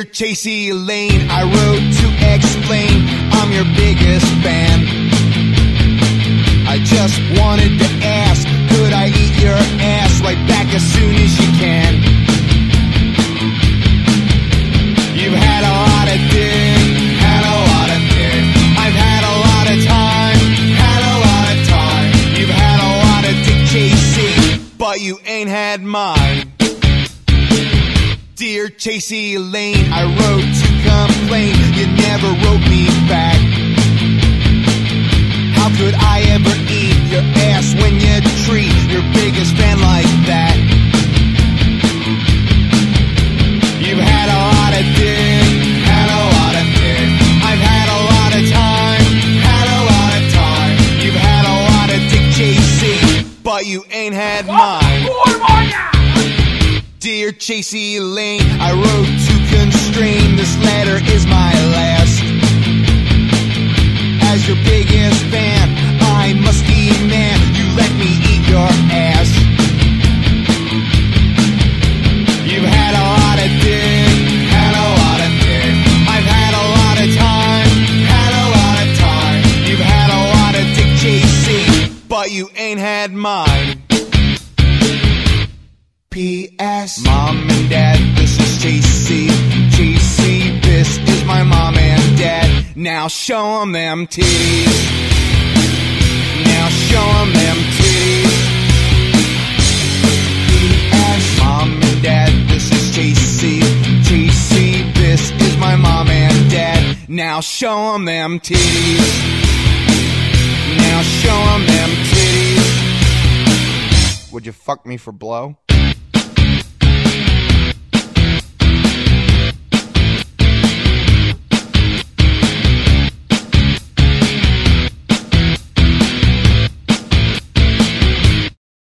Dear Chasey Lane, I wrote to explain I'm your biggest fan. I just wanted to ask, could I eat your ass right back as soon as you can? You've had a lot of dick, had a lot of dick. I've had a lot of time, had a lot of time. You've had a lot of dick, Chasey, but you ain't had mine. Dear Chasey Lane, I wrote to complain, you never wrote me back. How could I ever eat your ass when you treat your biggest fan like that? You've had a lot of dick, had a lot of dick. I've had a lot of time, had a lot of time. You've had a lot of dick, Chasey, but you ain't had mine. Dear Chasey Lane, I wrote to constrain, this letter is my last. As your biggest fan, I must demand you let me eat your ass. You've had a lot of dick, had a lot of dick. I've had a lot of time, had a lot of time. You've had a lot of dick, Chasey, but you ain't had mine. P.S. Mom and Dad, this is Chasey. Chasey, this is my mom and dad. Now show 'em them titties. Now show 'em them titties. P.S. Mom and Dad, this is Chasey. Chasey, this is my mom and dad. Now show 'em them titties. Now show 'em them titties. Would you fuck me for blow?